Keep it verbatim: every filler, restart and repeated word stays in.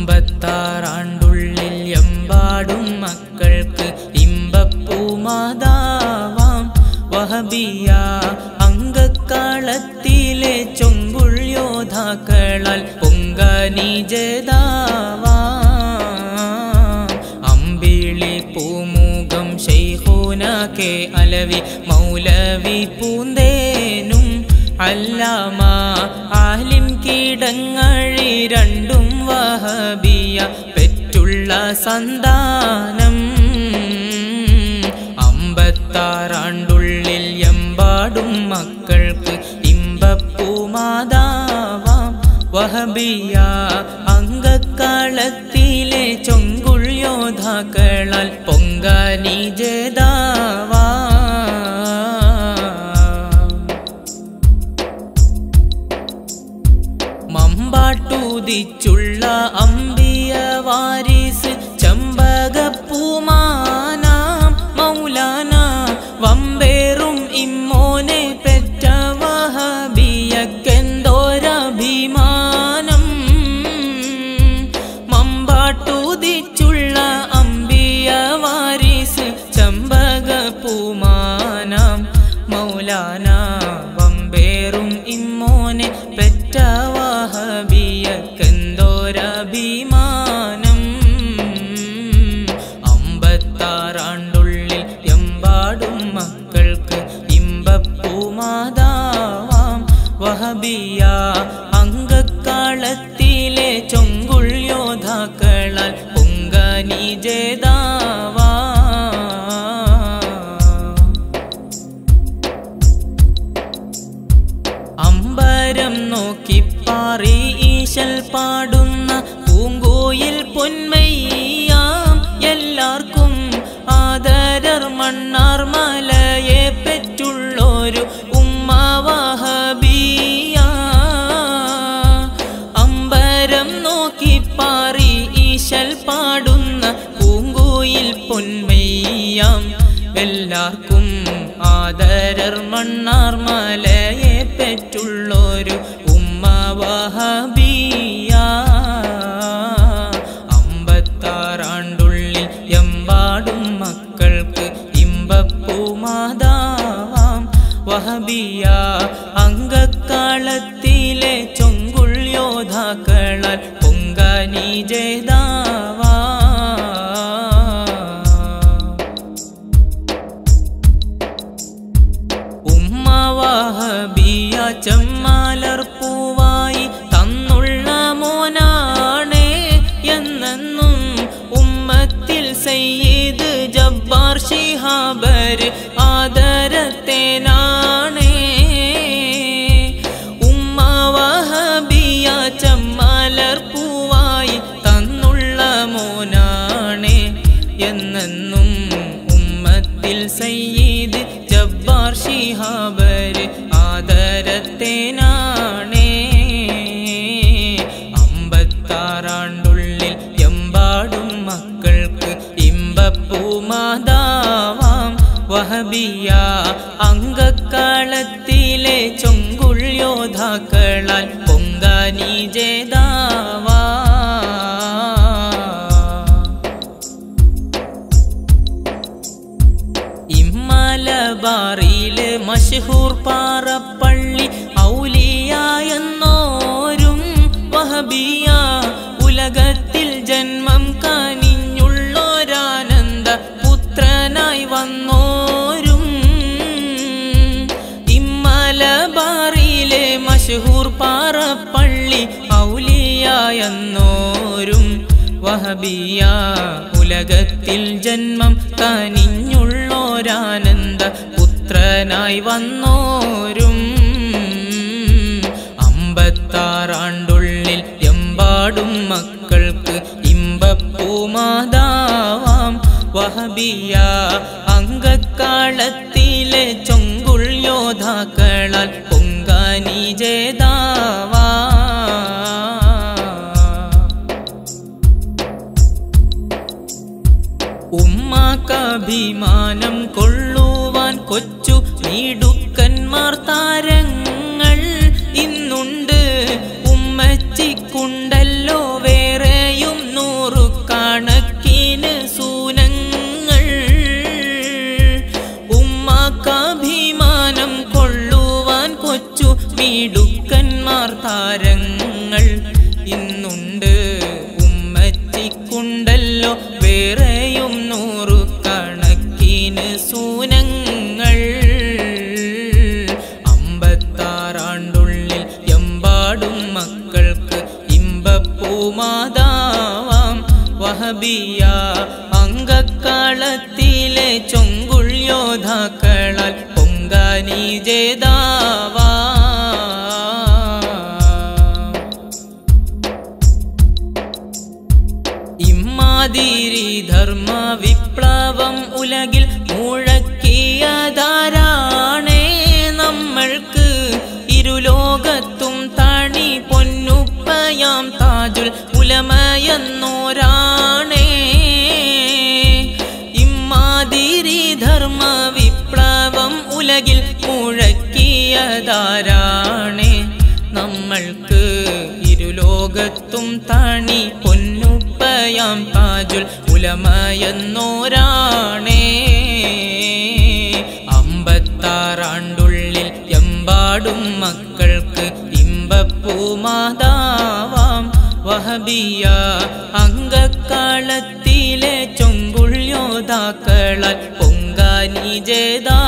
അമ്പത്താറാണ്ടുള്ളിൽ എമ്പാടും മക്കൾക്ക് ഇമ്പപ്പൂമാതാവാം വഹബിയ അംഗക്കാളത്തിലെ ചൊങ്കുൾ യോദ്ധാക്കളാൽ പൊങ്കാനിജതാവാം അമ്പിളി പൂമുഖം ശൈഖുന കെ അലവി മൗലവി പൂന്തേനും അല്ലാമ ആലിം കീടങ്ങഴി രണ്ടും വഹബിയ പെറ്റുള്ള സന്താനം അമ്പത്താറാണ്ടുള്ളിൽ എമ്പാടും മക്കൾക്ക് ഇമ്പപ്പൂമാതാവാം വഹബിയ അംഗക്കാളത്തിലെ ചൊങ്കുൾ യോദ്ധാക്കളാൽ പൊങ്കാനിജതാവാം മമ്പാട്ടുദിച്ചുള്ള അമ്പിയ വാരിസ് ചമ്പകപ്പൂമാനാം മൗലാന വമ്പേറും ഇമ്മോനെ പെറ്റ വഹബിയക്കെന്തോരഭിമാനം മമ്പാട്ടുദിച്ചുള്ള അമ്പിയ വാരിസ് ചമ്പകപ്പൂമാനാം മൗലാന വമ്പേറും ഇമ്മോനെ പെറ്റ വഹബിയക്കെന്തോരഭിമാനം അമ്പത്താറാണ്ടുള്ളിൽ എമ്പാടും മക്കൾക്ക് ഇമ്പപ്പൂമാതാവാം വഹബിയ അംഗക്കാളത്തിലെ ചൊങ്കുൾ യോദ്ധാക്കളാൽ പൊങ്കാനിജതാവാം അമ്പരം നോക്കിപ്പാറി ഈശൽ പാടുന്ന പൂങ്കോയിൽ പൊന്മയ്യാം എല്ലാവർക്കും ആദരർ മണ്ണാർ മലയെ പെറ്റുള്ളൊരു ഉമ്മ വഹബിയ അമ്പരം നോക്കിപ്പാറി ഈശൽ പാടുന്ന പൂങ്കോയിൽ പൊന്മയ്യാം എല്ലാവർക്കും ആദരർ മണ്ണാർ മലയെ പെറ്റുള്ളൊരു ഉമ്മ വഹബിയ അമ്പത്താറാണ്ടുള്ളിൽ എമ്പാടും മക്കൾക്ക് ഇമ്പപ്പൂമാതാവാം വഹബിയ അംഗക്കാളത്തിലെ ചൊങ്കുൾ യോദ്ധാക്കളാൽ പൊങ്കാനിജതാവാം വഹബിയ ചെമ്മാലർ പൂവായി തന്നുള്ള മോനാണേ എന്നെന്നും ഉമ്മത്തിൽ സയ്യിദ് ജബ്ബാർ ശിഹാബർ ആദരത്തേനാണേ ഉമ്മ വഹബിയ ചെമ്മാലർ പൂവായി തന്നുള്ള മോനാണേ എന്നെന്നും ഉമ്മത്തിൽ സയ്യിദ് ജബ്ബാർ ശിഹാബർ ആദരത്തേനാണേ അമ്പത്താറാണ്ടുള്ളിൽ എമ്പാടും മക്കൾക്ക് ഇമ്പപ്പൂമാതാവാം വഹബിയ അംഗക്കാളത്തിലെ ചൊങ്കുൾ യോദ്ധാക്കളാൽ പൊങ്കാനിജതാവാം മലബാറിലെ മഷ്ഹൂർ പാറപ്പള്ളി ഔലിയ എന്നോരും വഹബിയ ഉലകത്തിൽ ജന്മം കനിഞ്ഞുള്ളൊരാനന്ദ പുത്രനായി വന്നോരും ഇമ്മലബാറിലെ മഷ്ഹൂർ പാറപ്പള്ളി ഔലിയ എന്നോരും വഹബിയ ഉലകത്തിൽ ജന്മം കനിഞ്ഞുള്ളൊരാനന്ദ പുത്രനായി വന്നോരും അമ്പത്താറാണ്ടുള്ളിൽ എമ്പാടും മക്കൾക്ക് ഇമ്പപ്പൂമാതാവാം വഹബിയ അംഗക്കാളത്തിലെ ചൊങ്കുൾ യോദ്ധാക്കളാൽ പൊങ്കാനിജതാവാം ഉമ്മാക്കഭിമാനം കൊള്ളുവാൻ കൊച്ചു മിടുക്കന്മാർ താരങ്ങൾ ഇന്നുണ്ട് ഉമ്മച്ചിക്കുണ്ടല്ലോ വേറെയും മിടുക്കന്മാർ താരങ്ങൾ ഇന്നുണ്ട് ഉമ്മച്ചിക്കുണ്ടല്ലോ വേറെയും നൂറുകണക്കിന് സൂനങ്ങൾ അമ്പത്താറാണ്ടുള്ളിൽ എമ്പാടും മക്കൾക്ക് ഇമ്പപ്പൂമാതാവാം വഹബിയ അംഗക്കളത്തിലെ ചൊങ്കുൾ യോദ്ധാക്കളാൽ പൊങ്കാനി ജേതാവാ ഇമ്മാതിരി ധർമ്മ വിപ്ലവം ഉലകിൽ മുഴക്കിയതാരാണേ നമ്മൾക്ക് ഇരുലോകത്തും തണി പൊന്നുപ്പയാം താജുൽ ഉലമയെന്നോരാണേ ഇമ്മാതിരി ധർമ്മ വിപ്ലവം ഉലകിൽ മുഴക്കിയതാരാണേ നമ്മൾക്ക് ഇരുലോകത്തും തണി പൊന്നുപ്പയാം താജുൽ ഉലമയെന്നോരാണേ അമ്പത്താറാണ്ടുള്ളിൽ എമ്പാടും മക്കൾക്ക് ഇമ്പപ്പൂമാതാവാം വഹബിയ അംഗക്കളത്തിലെ ചൊങ്കുൾ യോദ്ധാക്കളാൽ പൊങ്കാനി ജേതാ